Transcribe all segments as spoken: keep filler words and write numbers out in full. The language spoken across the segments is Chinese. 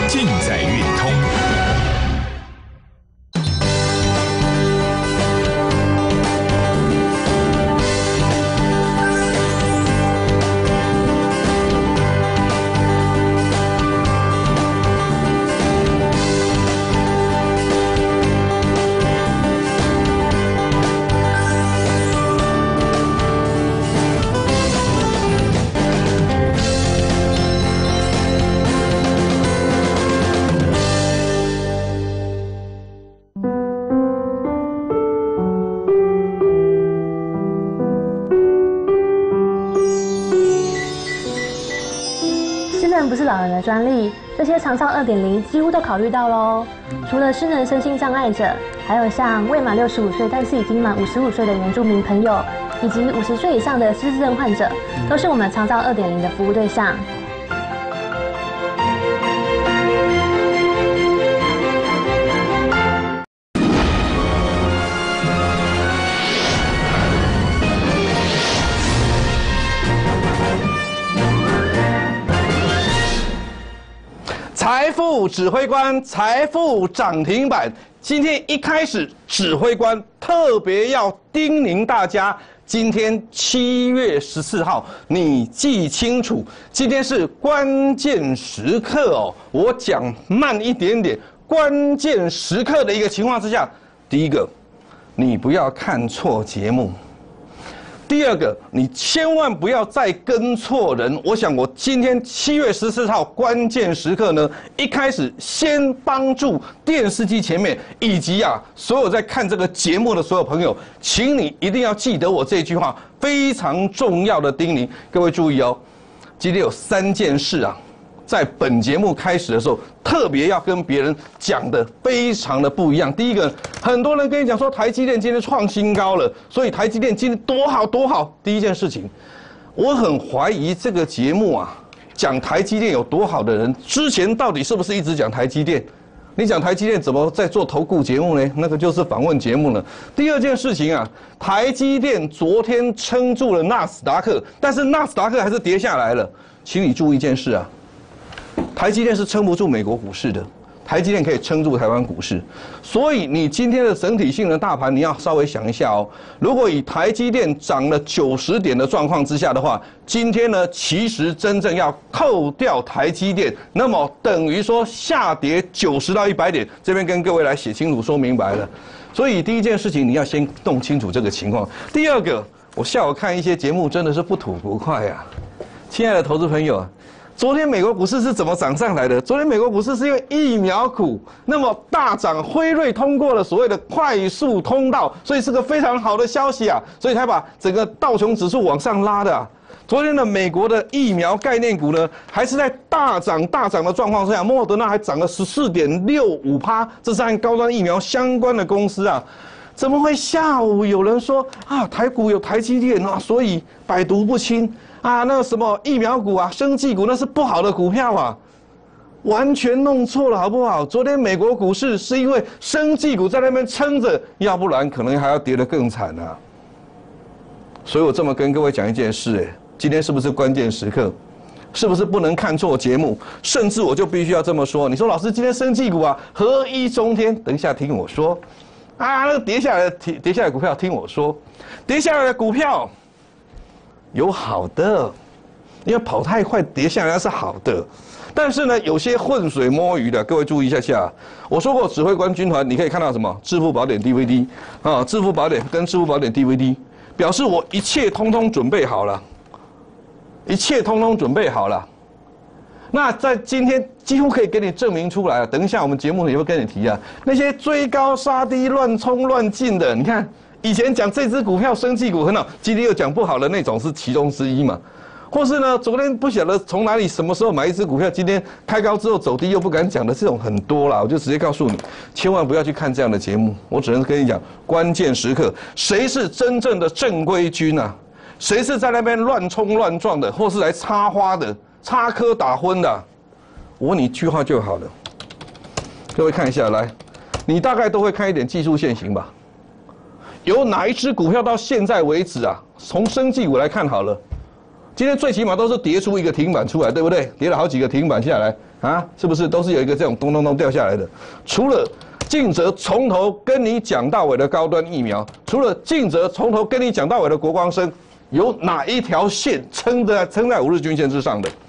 尽在运通。 不是老人的专利，这些长照 二点零 几乎都考虑到喽。除了失能身心障碍者，还有像未满六十五岁但是已经满五十五岁的原住民朋友，以及五十岁以上的失智症患者，都是我们长照 二点零 的服务对象。 财富指挥官，财富涨停板。今天一开始，指挥官特别要叮咛大家，今天七月十四号，你记清楚，今天是关键时刻哦。我讲慢一点点，关键时刻的一个情况之下，第一个，你不要看错节目。第二个，你千万不要再跟错人。我想，我今天七月十四号关键时刻呢，一开始先帮助电视机前面以及啊所有在看这个节目的所有朋友，请你一定要记得我这句话非常重要的叮咛。各位注意哦，今天有三件事啊，在本节目开始的时候，特别要跟别人讲的非常的不一样。第一个，很多人跟你讲说台积电今天创新高了，所以台积电今天多好多好。第一件事情，我很怀疑这个节目啊，讲台积电有多好的人，之前到底是不是一直讲台积电？你讲台积电怎么在做投顾节目呢？那个就是访问节目了。第二件事情啊，台积电昨天撑住了纳斯达克，但是纳斯达克还是跌下来了。请你注意一件事啊。台积电是撑不住美国股市的，台积电可以撑住台湾股市，所以你今天的整体性的大盘，你要稍微想一下哦。如果以台积电涨了九十点的状况之下的话，今天呢，其实真正要扣掉台积电，那么等于说下跌九十到一百点，这边跟各位来写清楚说明白了。所以第一件事情你要先弄清楚这个情况。第二个，我下午看一些节目真的是不吐不快啊，亲爱的投资朋友啊。昨天美国股市是怎么涨上来的？昨天美国股市是因为疫苗股那么大涨，辉瑞通过了所谓的快速通道，所以是个非常好的消息啊，所以才把整个道琼指数往上拉的啊。昨天的美国的疫苗概念股呢，还是在大涨大涨的状况下，莫德纳还涨了十四点六五趴，这是和高端疫苗相关的公司啊。怎么会下午有人说啊，台股有台积电啊，所以百毒不侵？啊，那什么疫苗股啊、生技股那是不好的股票啊，完全弄错了，好不好？昨天美国股市是因为生技股在那边撑着，要不然可能还要跌得更惨啊。所以我这么跟各位讲一件事，哎，今天是不是关键时刻？是不是不能看错节目？甚至我就必须要这么说。你说老师，今天生技股啊，合一中天，等一下听我说。啊，那个跌下来的跌跌下来的股票，听我说，跌下来的股票。有好的，因为跑太快跌下来是好的，但是呢，有些浑水摸鱼的，各位注意一下下。我说过，指挥官军团，你可以看到什么？致富宝典 D V D 啊，致富宝典跟致富宝典 D V D， 表示我一切通通准备好了，一切通通准备好了。那在今天几乎可以给你证明出来了。等一下我们节目也会跟你提啊，那些追高杀低、乱冲乱进的，你看。以前讲这只股票生技股很好，今天又讲不好的那种是其中之一嘛，或是呢，昨天不晓得从哪里什么时候买一只股票，今天开高之后走低又不敢讲的这种很多啦，我就直接告诉你，千万不要去看这样的节目。我只能跟你讲，关键时刻谁是真正的正规军啊？谁是在那边乱冲乱撞的，或是来插花的、插科打诨的？我问你一句话就好了。各位看一下来，你大概都会看一点技术线型吧？有哪一只股票到现在为止啊？从生技股来看好了，今天最起码都是跌出一个停板出来，对不对？跌了好几个停板下来， 啊，是不是都是有一个这种咚咚咚掉下来的？除了尽责从头跟你讲到尾的高端疫苗，除了尽责从头跟你讲到尾的国光生，有哪一条线撑在撑在五日均线之上的？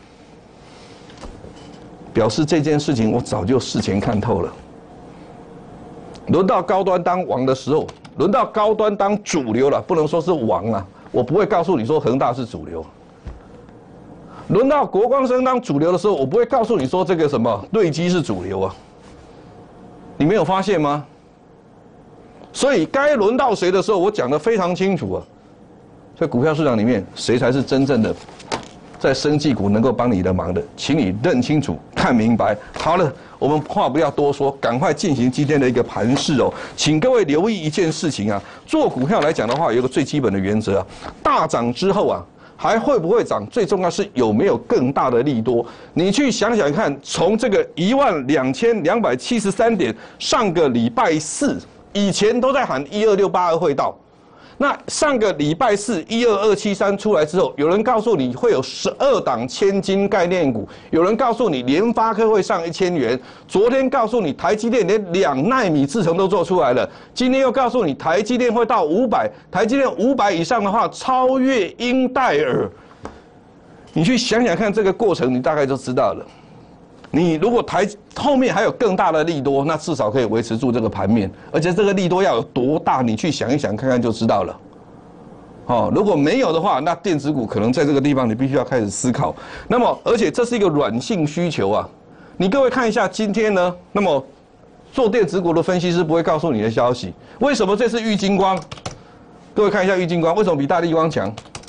表示这件事情我早就事前看透了。轮到高端当王的时候，轮到高端当主流了，不能说是王了，我不会告诉你说恒大是主流。轮到国光生当主流的时候，我不会告诉你说这个什么瑞基是主流啊。你没有发现吗？所以该轮到谁的时候，我讲得非常清楚啊。在股票市场里面，谁才是真正的在生技股能够帮你的忙的？请你认清楚、看明白。好了，我们话不要多说，赶快进行今天的一个盘势哦。请各位留意一件事情啊，做股票来讲的话，有一个最基本的原则啊，大涨之后啊，还会不会涨？最重要是有没有更大的利多。你去想想看，从这个一万两千两百七十三点，上个礼拜四以前都在喊一二六八二会到。那上个礼拜四一二二七三出来之后，有人告诉你会有十二档千金概念股，有人告诉你联发科会上一千元，昨天告诉你台积电连两奈米制程都做出来了，今天又告诉你台积电会到五百，台积电五百以上的话超越英戴尔。你去想想看这个过程，你大概就知道了。你如果台后面还有更大的利多，那至少可以维持住这个盘面，而且这个利多要有多大，你去想一想看看就知道了。哦，如果没有的话，那电子股可能在这个地方你必须要开始思考。那么，而且这是一个软性需求啊。你各位看一下今天呢，那么做电子股的分析师不会告诉你的消息，为什么这次玉晶光？各位看一下玉晶光为什么比大立光强？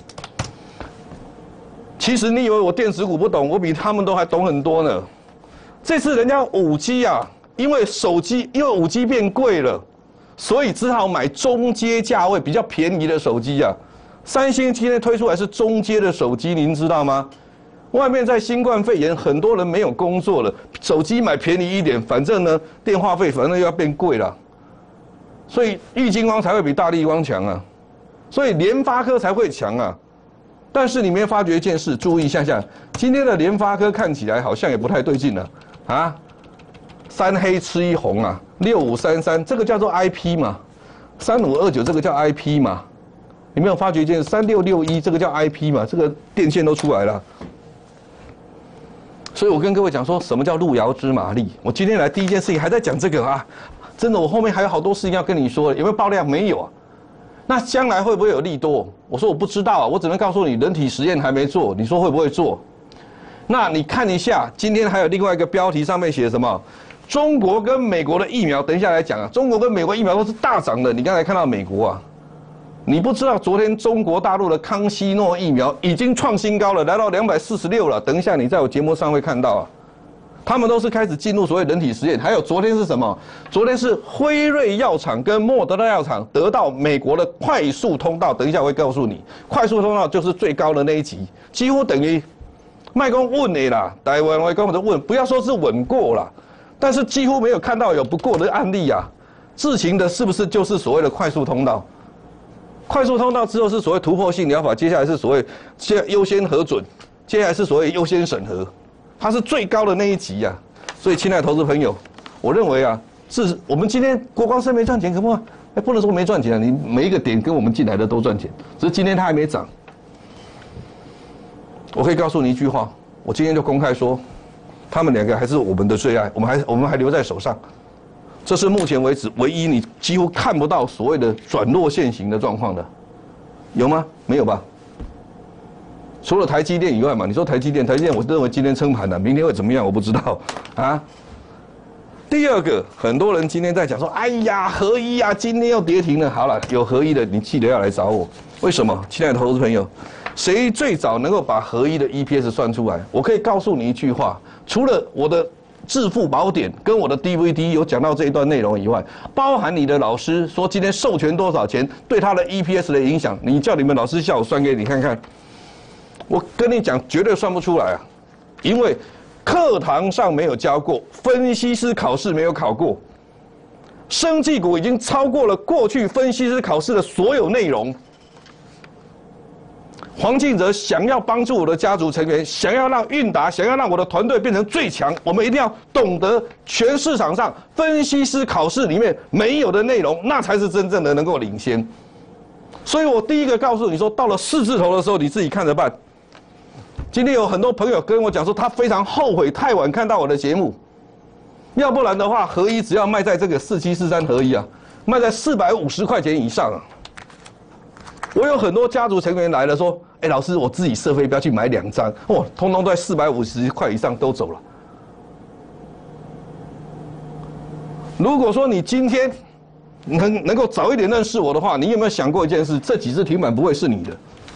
其实你以为我电子股不懂，我比他们都还懂很多呢。这次人家五 G 啊，因为手机因为五 G 变贵了，所以只好买中阶价位比较便宜的手机啊。三星今天推出来是中阶的手机，您知道吗？外面在新冠肺炎，很多人没有工作了，手机买便宜一点，反正呢电话费反正又要变贵了，所以玉晶光才会比大立光强啊，所以联发科才会强啊。但是你没有发觉一件事，注意一下下，今天的联发科看起来好像也不太对劲了。啊，三黑吃一红啊，六五三三这个叫做 I P 嘛，三五二九这个叫 I P 嘛，你没有发觉一件三六六一这个叫 I P 嘛，这个电线都出来了。所以我跟各位讲说什么叫路遥知马力。我今天来第一件事情还在讲这个啊，真的我后面还有好多事情要跟你说，有没有爆量？没有啊。那将来会不会有利多？我说我不知道啊，我只能告诉你人体实验还没做，你说会不会做？那你看一下，今天还有另外一个标题上面写什么？中国跟美国的疫苗，等一下来讲啊。中国跟美国疫苗都是大涨的。你刚才看到美国啊，你不知道昨天中国大陆的康希诺疫苗已经创新高了，来到两百四十六了。等一下你在我节目上会看到啊，他们都是开始进入所谓人体实验。还有昨天是什么？昨天是辉瑞药厂跟莫德纳药厂得到美国的快速通道。等一下我会告诉你，快速通道就是最高的那一级，几乎等于。卖公稳的啦，台湾我跟我的稳，不要说是稳过啦，但是几乎没有看到有不过的案例啊。自行的是不是就是所谓的快速通道？快速通道之后是所谓突破性疗法，接下来是所谓现在优先核准，接下来是所谓优先审核，它是最高的那一级啊。所以，亲爱的投资朋友，我认为啊，是我们今天国光生没赚钱，可不？哎，不能说没赚钱啊，你每一个点跟我们进来的都赚钱，只是今天它还没涨。我可以告诉你一句话，我今天就公开说，他们两个还是我们的最爱，我们还我们还留在手上。这是目前为止唯一你几乎看不到所谓的转弱现行的状况的，有吗？没有吧？除了台积电以外嘛，你说台积电，台积电我认为今天撑盘了，明天会怎么样我不知道啊。第二个，很多人今天在讲说，哎呀，合一啊，今天又跌停了。好了，有合一的，你记得要来找我。为什么？亲爱的投资朋友，谁最早能够把合一的 E P S 算出来？我可以告诉你一句话，除了我的致富宝典跟我的 D V D 有讲到这一段内容以外，包含你的老师说今天授权多少钱对他的 E P S 的影响，你叫你们老师下午算给你看看。我跟你讲，绝对算不出来啊，因为课堂上没有教过，分析师考试没有考过，生技股已经超过了过去分析师考试的所有内容。 黄敬哲想要帮助我的家族成员，想要让韵达，想要让我的团队变成最强，我们一定要懂得全市场上分析师考试里面没有的内容，那才是真正的能够领先。所以我第一个告诉你说，到了四字头的时候，你自己看着办。今天有很多朋友跟我讲说，他非常后悔太晚看到我的节目，要不然的话，合一只要卖在这个四七四三合一啊，卖在四百五十块钱以上啊。我有很多家族成员来了，说：“哎，老师，我自己设飞镖去买两张，哇，通通都在四百五十块以上都走了。”如果说你今天能能够早一点认识我的话，你有没有想过一件事？这几只停板不会是你的。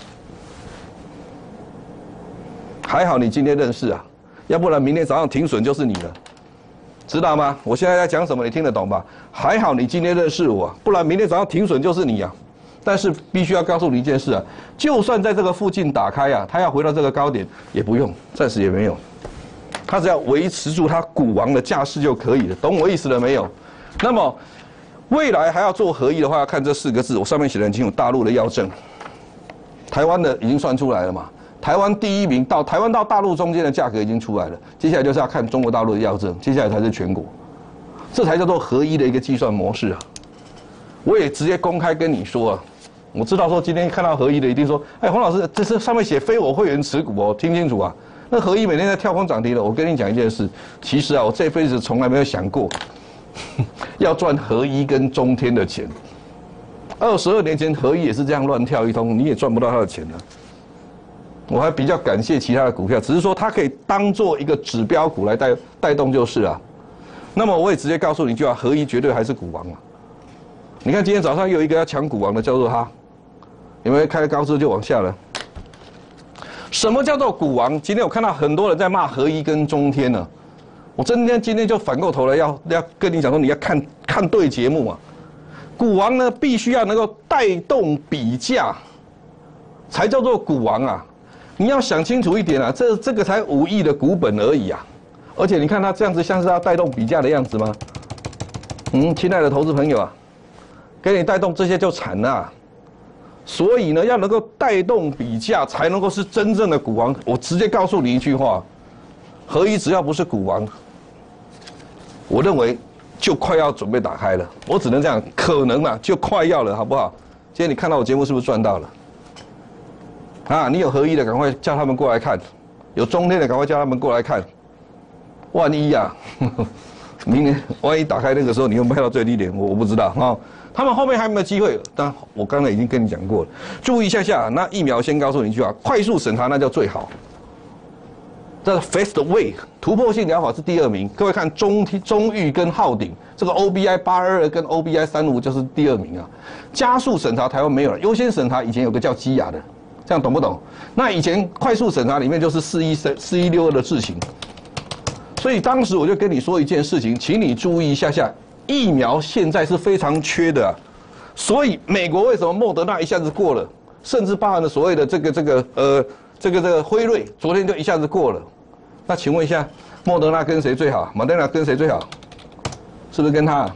还好你今天认识啊，要不然明天早上停损就是你了，知道吗？我现在在讲什么，你听得懂吧？还好你今天认识我，不然明天早上停损就是你啊。但是必须要告诉你一件事啊，就算在这个附近打开啊，它要回到这个高点也不用，暂时也没有，它只要维持住它股王的架势就可以了，懂我意思了没有？那么未来还要做合一的话，要看这四个字，我上面写的很清楚，大陆的药证，台湾的已经算出来了嘛。台湾第一名到台湾到大陆中间的价格已经出来了，接下来就是要看中国大陆的药证，接下来才是全国，这才叫做合一的一个计算模式啊！我也直接公开跟你说啊，我知道说今天看到合一的一定说，哎，黄老师，这是上面写非我会员持股哦，听清楚啊！那合一每天在跳空涨停的，我跟你讲一件事，其实啊，我这辈子从来没有想过要赚合一跟中天的钱。二十二年前合一也是这样乱跳一通，你也赚不到他的钱啊。我还比较感谢其他的股票，只是说它可以当做一个指标股来带带动就是啊。那么我也直接告诉你一句话，合一绝对还是股王啊。你看今天早上又有一个要抢股王的，叫做它，有没有开高之后就往下了？什么叫做股王？今天我看到很多人在骂合一跟中天呢，我今天今天就反过头来要要跟你讲说，你要看看对节目啊。股王呢，必须要能够带动比价，才叫做股王啊。你要想清楚一点啊，这这个才五亿的股本而已啊，而且你看它这样子像是要带动比价的样子吗？嗯，亲爱的投资朋友啊，给你带动这些就惨了啊。所以呢，要能够带动比价，才能够是真正的股王。我直接告诉你一句话，合一只要不是股王，我认为就快要准备打开了。我只能这样，可能啊，就快要了，好不好？今天你看到我节目是不是赚到了？啊，你有合一的，赶快叫他们过来看；有中天的，赶快叫他们过来看。万一呀、啊，明年万一打开那个时候，你又卖到最低点，我我不知道啊。他们后面还有没有机会？但我刚才已经跟你讲过了，注意一下下。那疫苗先告诉你一句话：快速审查那叫最好。这 fast way 突破性疗法是第二名。各位看中中裕跟浩鼎，这个 O B I 八二二跟 O B I 三五就是第二名啊。加速审查台湾没有了，优先审查以前有个叫基亚的。这样懂不懂？那以前快速审查里面就是四一三、四一六二的事情，所以当时我就跟你说一件事情，请你注意一下下，疫苗现在是非常缺的、啊，所以美国为什么莫德纳一下子过了，甚至包含了所谓的这个这个呃这个这个辉瑞，昨天就一下子过了。那请问一下，莫德纳跟谁最好？莫德纳跟谁最好？是不是跟他？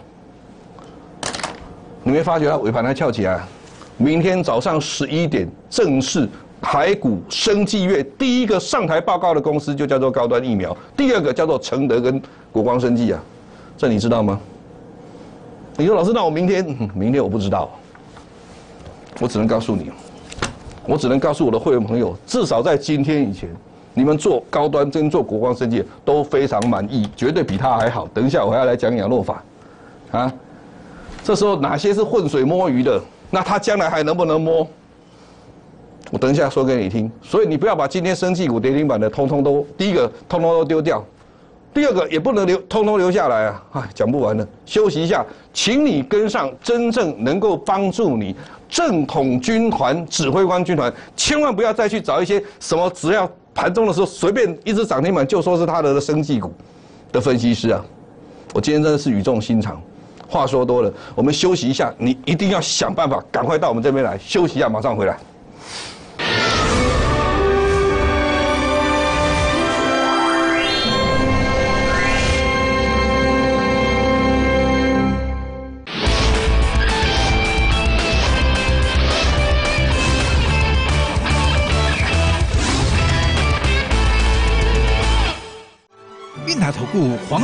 你没发觉它尾盘还翘起来？明天早上十一点正式台股生技月第一个上台报告的公司就叫做高端疫苗，第二个叫做承德跟国光生技啊，这你知道吗？你说老师，那我明天、嗯、明天我不知道，我只能告诉你，我只能告诉我的会员朋友，至少在今天以前，你们做高端跟做国光生技都非常满意，绝对比他还好。等一下我还要来讲亚诺法，啊，这时候哪些是浑水摸鱼的？那他将来还能不能摸？我等一下说给你听。所以你不要把今天生技股跌停板的通通都，第一个通通都丢掉，第二个也不能留，通通留下来啊！哎，讲不完了，休息一下，请你跟上真正能够帮助你正统军团、指挥官军团，千万不要再去找一些什么只要盘中的时候随便一只涨停板就说是他的生技股的分析师啊！我今天真的是语重心长。话说多了，我们休息一下，你一定要想办法赶快到我们这边来休息一下，马上回来。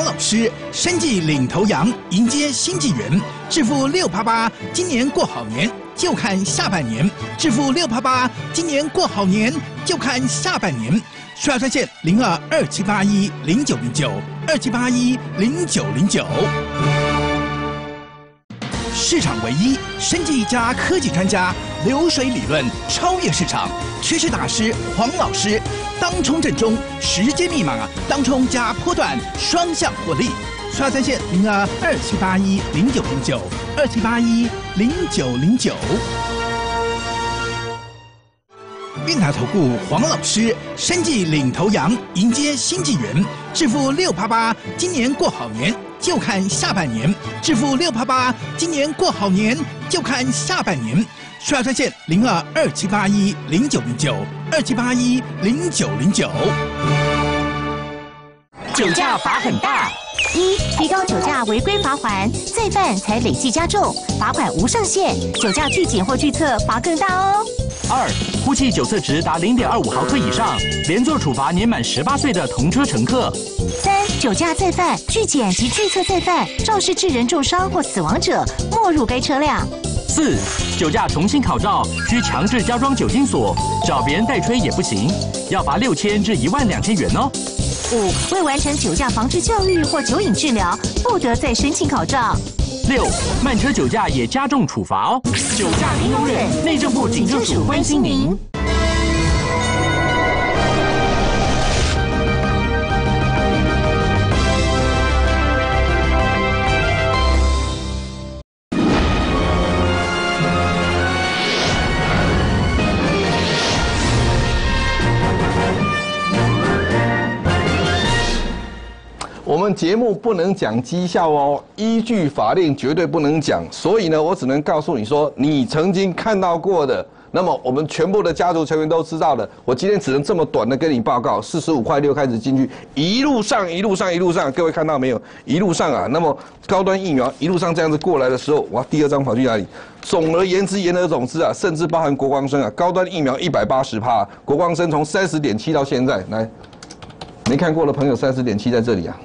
老师，生计领头羊，迎接新纪元，致富六八八，今年过好年，就看下半年。致富六八八，今年过好年，就看下半年。数码专线零二二七八一零九零九二七八一零九零九。市场唯一，生技加科技专家，流水理论超越市场，趋势大师黄老师，当冲正中，时间密码，当冲加波段双向获利。刷专线零二二七八一零九零九二七八一零九零九。韵达投顾黄老师，生计领头羊，迎接新纪元，致富六八八，今年过好年，就看下半年。致富六八八，今年过好年，就看下半年。数码专线零二二七八一零九零九二七八一零九零九。 酒驾罚很大。一、提高酒驾违规罚锾，再犯才累计加重，罚款无上限，酒驾拒检或拒测罚更大哦。 二、呼气酒测值达零点二五毫克以上，连坐处罚年满十八岁的同车乘客。 三、酒驾再犯、拒检及拒测再犯，肇事致人重伤或死亡者，没入该车辆。 四、酒驾重新考照，需强制加装酒精锁，找别人代吹也不行，要罚六千至一万两千元哦。 五、未完成酒驾防治教育或酒瘾治疗，不得再申请考照。 六、慢车酒驾也加重处罚哦。酒驾零容忍，内政部警政署关心您。 我们节目不能讲绩效哦，依据法令绝对不能讲，所以呢，我只能告诉你说，你曾经看到过的，那么我们全部的家族成员都知道的，我今天只能这么短的跟你报告。四十五块六开始进去，一路上一路上一路上，各位看到没有？一路上啊，那么高端疫苗一路上这样子过来的时候，哇，第二张跑去哪里？总而言之，言而总之啊，甚至包含国光生啊，高端疫苗一百八十趴，国光生从三十点七到现在，来，没看过的朋友，三十点七在这里啊。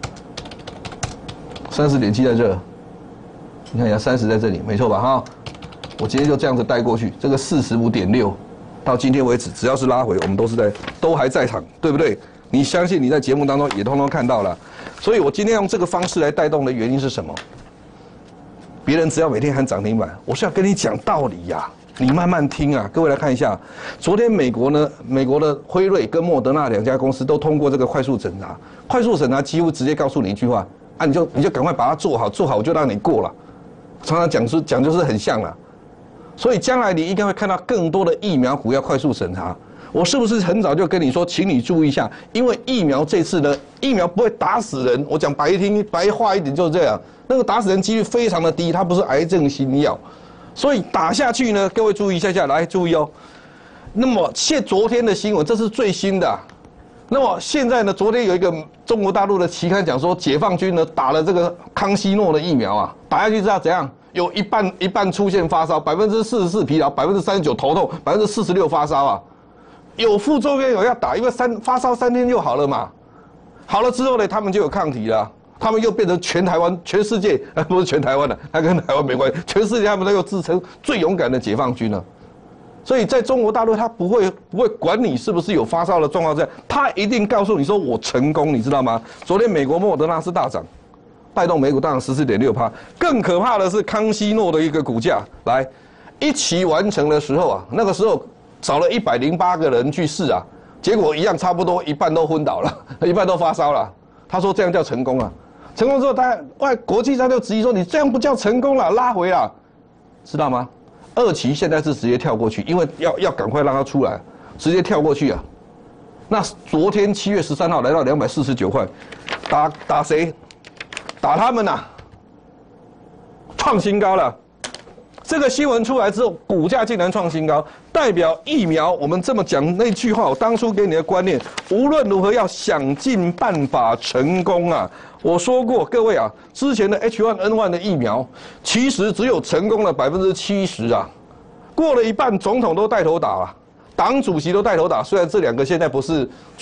三十点七在这，你看一下，三十在这里，没错吧？哈，我今天就这样子带过去。这个四十五点六，到今天为止，只要是拉回，我们都是在，都还在场，对不对？你相信你在节目当中也通通看到了。所以我今天用这个方式来带动的原因是什么？别人只要每天喊涨停板，我是要跟你讲道理呀、啊，你慢慢听啊。各位来看一下，昨天美国呢，美国的辉瑞跟莫德纳两家公司都通过这个快速审查，快速审查几乎直接告诉你一句话。啊，你就你就赶快把它做好，做好我就让你过了。常常讲出讲就是很像了，所以将来你应该会看到更多的疫苗股要快速审查。我是不是很早就跟你说，请你注意一下，因为疫苗这次呢，疫苗不会打死人。我讲白听白话一点就是这样，那个打死人几率非常的低，它不是癌症新药，所以打下去呢，各位注意一下下，来注意哦。那么现昨天的新闻，这是最新的、啊。那么现在呢？昨天有一个中国大陆的期刊讲说，解放军呢打了这个康希诺的疫苗啊，打下去知道怎样？有一半一半出现发烧，百分之四十四疲劳，百分之三十九头痛，百分之四十六发烧啊，有副作用有要打，因为三发烧三天就好了嘛。好了之后呢，他们就有抗体了，他们又变成全台湾、全世界，不是全台湾的，那跟台湾没关系，全世界他们都又自称最勇敢的解放军了。所以在中国大陆，他不会不会管你是不是有发烧的状况，这样他一定告诉你说我成功，你知道吗？昨天美国莫德纳是大涨，带动美股大涨十四点六趴。更可怕的是康希诺的一个股价，来一期完成的时候啊，那个时候找了一百零八个人去试啊，结果一样差不多一半都昏倒了，一半都发烧了。他说这样叫成功啊，成功之后，他外国际上就质疑说你这样不叫成功了，拉回啊，知道吗？二期现在是直接跳过去，因为要要赶快让它出来，直接跳过去啊。那昨天七月十三号来到两百四十九块，打打谁？打他们呐、啊，创新高了。这个新闻出来之后，股价竟然创新高，代表疫苗。我们这么讲那句话，我当初给你的观念，无论如何要想尽办法成功啊。我说过，各位啊，之前的 H 一 N 一 的疫苗，其实只有成功了百分之七十啊，过了一半，总统都带头打了，党主席都带头打。虽然这两个现在不是最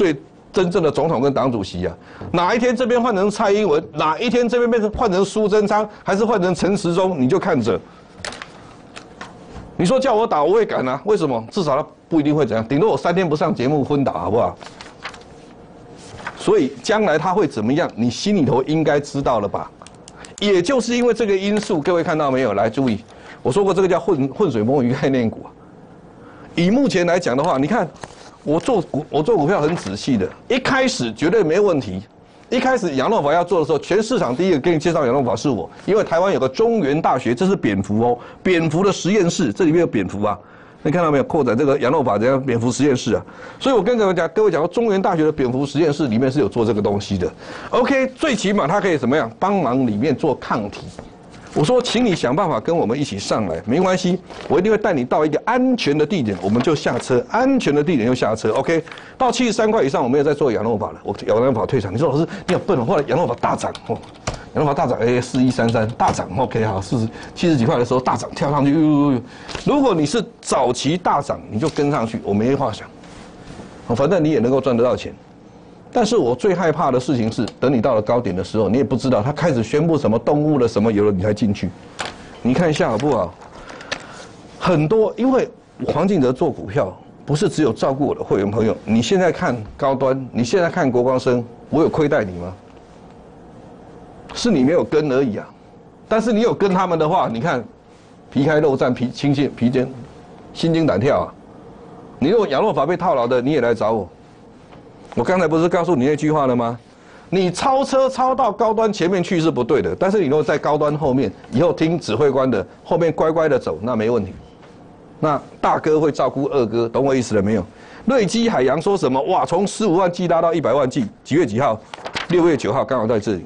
真正的总统跟党主席啊。哪一天这边换成蔡英文，哪一天这边变成换成苏贞昌，还是换成陈时中，你就看着。你说叫我打，我也敢啊。为什么？至少他不一定会怎样，顶多我三天不上节目昏倒，好不好？所以将来他会怎么样，你心里头应该知道了吧？也就是因为这个因素，各位看到没有？来注意，我说过这个叫混混水摸鱼概念股啊。以目前来讲的话，你看我做股我做股票很仔细的，一开始绝对没问题。一开始养乐法要做的时候，全市场第一个给你介绍养乐法是我，因为台湾有个中原大学，这是蝙蝠哦，蝙蝠的实验室，这里面有蝙蝠啊。你看到没有？扩展这个养乐法这样蝙蝠实验室啊，所以我跟各位讲，各位讲，中原大学的蝙蝠实验室里面是有做这个东西的。OK， 最起码它可以怎么样？帮忙里面做抗体。我说，请你想办法跟我们一起上来，没关系，我一定会带你到一个安全的地点，我们就下车，安全的地点就下车。OK， 到七十三块以上，我没有再做养乐法了，我养乐法退场。你说老师你好笨哦，后来养乐法大涨哦。养乐法大涨，哎，四一三三大涨 ，OK， 好，四十七十几块的时候大涨，跳上去，呦呦呦！如果你是早期大涨，你就跟上去，我没话想，反正你也能够赚得到钱。但是我最害怕的事情是，等你到了高点的时候，你也不知道他开始宣布什么动物了什么有了，你才进去。你看一下好不好？很多，因为黄敬哲做股票不是只有照顾我的会员朋友，你现在看高端，你现在看国光生，我有亏待你吗？是你没有跟而已啊，但是你有跟他们的话，你看皮开肉绽，皮青筋皮筋，心惊胆跳啊！你如果养乐法被套牢的，你也来找我。我刚才不是告诉你那句话了吗？你超车超到高端前面去是不对的，但是你如果在高端后面，以后听指挥官的，后面乖乖的走，那没问题。那大哥会照顾二哥，懂我意思了没有？瑞基海洋说什么？哇，从十五万 G 拉到一百万 G， 几月几号？六月九号，刚好在这里。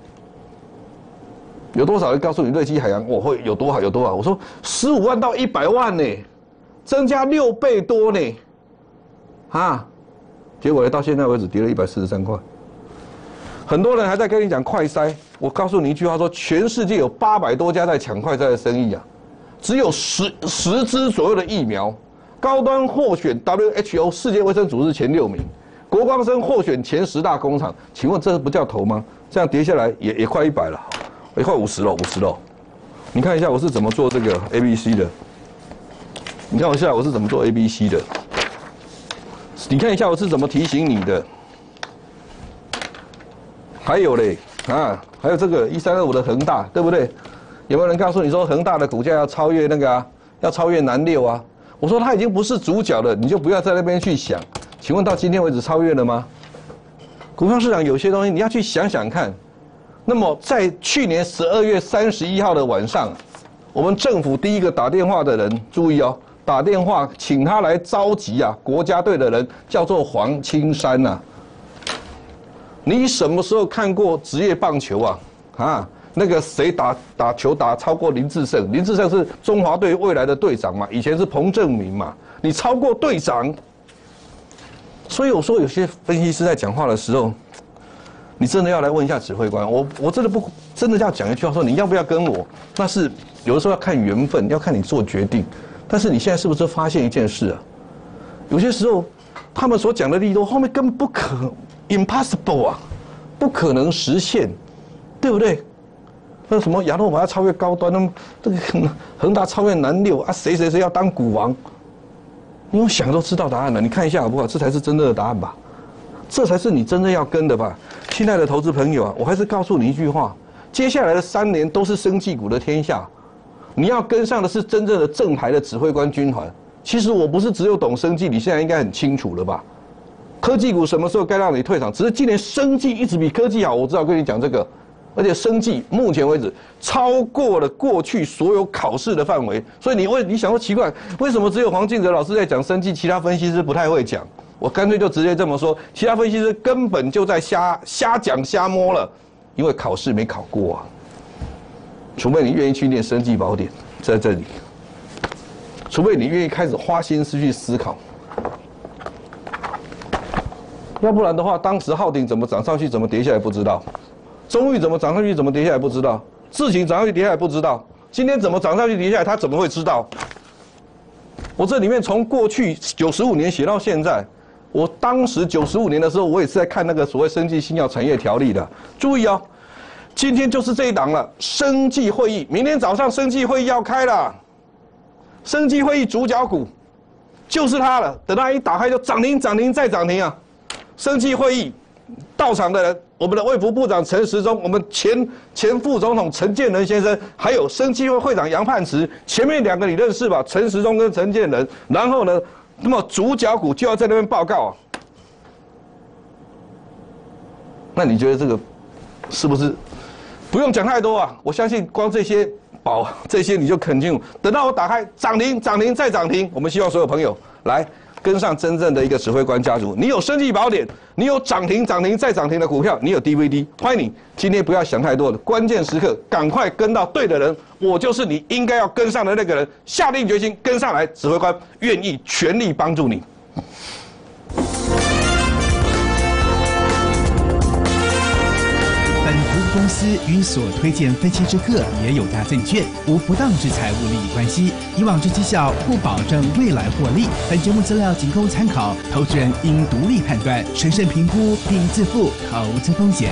有多少人告诉你瑞基海洋我会有多好有多好？我说十五万到一百万呢，增加六倍多呢，啊，结果呢到现在为止跌了一百四十三块。很多人还在跟你讲快筛，我告诉你一句话说，全世界有八百多家在抢快筛的生意啊，只有十十支左右的疫苗，高端获选 W H O 世界卫生组织前六名，国光生获选前十大工厂，请问这不叫头吗？这样跌下来也也快一百了。也快五十了，五十了。你看一下我是怎么做这个 A B C 的。你看一下我是怎么做 A B C 的。你看一下我是怎么提醒你的。还有嘞啊，还有这个一三二五的恒大，对不对？有没有人告诉你说恒大的股价要超越那个啊？要超越南六啊？我说它已经不是主角了，你就不要在那边去想。请问到今天为止超越了吗？股票市场有些东西你要去想想看。那么在去年十二月三十一号的晚上，我们政府第一个打电话的人，注意哦，打电话请他来召集啊国家队的人，叫做黄青山呐、啊。你什么时候看过职业棒球啊？啊，那个谁打打球打超过林志胜？林志胜是中华队未来的队长嘛，以前是彭正明嘛，你超过队长。所以我说有些分析师在讲话的时候。你真的要来问一下指挥官，我我真的不真的要讲一句话说你要不要跟我？那是有的时候要看缘分，要看你做决定。但是你现在是不是发现一件事啊？有些时候他们所讲的利多后面根本不可 impossible 啊，不可能实现，对不对？那什么亚诺瓦要超越高端，那么这个恒大超越南六啊，谁谁谁要当股王？你用想都知道答案了，你看一下好不好？这才是真正的答案吧。这才是你真正要跟的吧，亲爱的投资朋友啊！我还是告诉你一句话：接下来的三年都是生技股的天下，你要跟上的是真正的正牌的指挥官军团。其实我不是只有懂生技，你现在应该很清楚了吧？科技股什么时候该让你退场？只是今年生技一直比科技好，我知道跟你讲这个，而且生技目前为止超过了过去所有考试的范围。所以你为你想说奇怪，为什么只有黄敬哲老师在讲生技，其他分析师不太会讲？我干脆就直接这么说，其他分析师根本就在瞎瞎讲瞎摸了，因为考试没考过啊。除非你愿意去念生技宝典，在这里，除非你愿意开始花心思去思考，要不然的话，当时浩鼎怎么涨上去，怎么跌下来不知道，中裕怎么涨上去，怎么跌下来不知道，智勤涨上去跌下来不知道，今天怎么涨上去跌下来，他怎么会知道？我这里面从过去九十五年写到现在。 我当时九十五年的时候，我也是在看那个所谓生技新药产业条例的。注意哦，今天就是这一档了，生技会议，明天早上生技会议要开了，生技会议主角股就是它了。等它一打开就涨停，涨停再涨停啊！生技会议到场的人，我们的卫福部长陈时中，我们前前副总统陈建仁先生，还有生技会会长杨泮池，前面两个你认识吧？陈时中跟陈建仁，然后呢？那么主角股就要在那边报告啊，那你觉得这个是不是不用讲太多啊？我相信光这些宝这些你就肯定，等到我打开涨停涨停再涨停，我们希望所有朋友来跟上真正的一个指挥官家族。你有生技宝典，你有涨停涨停再涨停的股票，你有 D V D， 欢迎你今天不要想太多的，关键时刻赶快跟到对的人，我就是你应该要跟上的那个人，下定决心跟上来，指挥官愿意全力帮助你。 本投资公司与所推荐分期之客也有大证券无不当之财务利益关系，以往之绩效不保证未来获利。本节目资料仅供参考，投资人应独立判断、审慎评估并自负投资风险。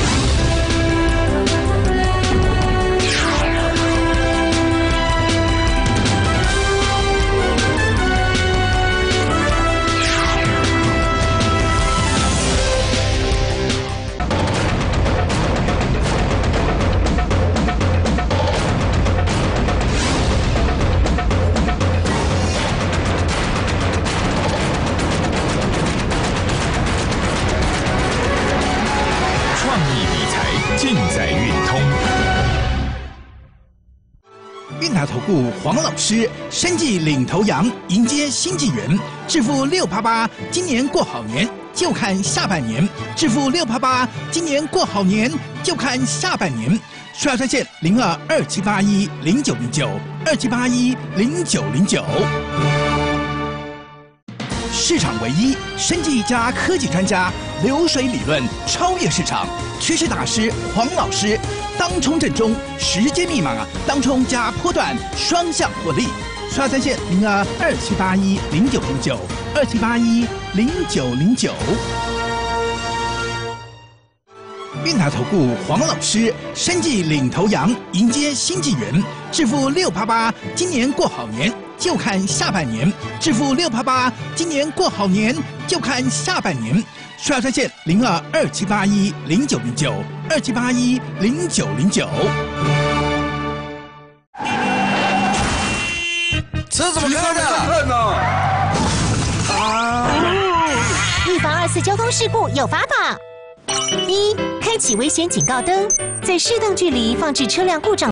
投顾黄老师，生技领头羊，迎接新纪元，致富六八八，今年过好年，就看下半年。致富六八八，今年过好年，就看下半年。数码专线零二二七八一零九零九二七八一零九零九。市场唯一生技加科技专家，流水理论超越市场，趋势大师黄老师。当冲正中，时间密码当冲加波段双向获利。刷专线零二二七八一零九零九二七八一零九零九。韵达投顾黄老师，生技领头羊，迎接新纪元，致富六八八，今年过好年，就看下半年。致富六八八，今年过好年，就看下半年。数码专线零二二七八一零九零九二七八一零九零九。 车怎么开的？ 啊！预防二次交通事故有法宝：一、开启危险警告灯，在适当距离放置车辆故障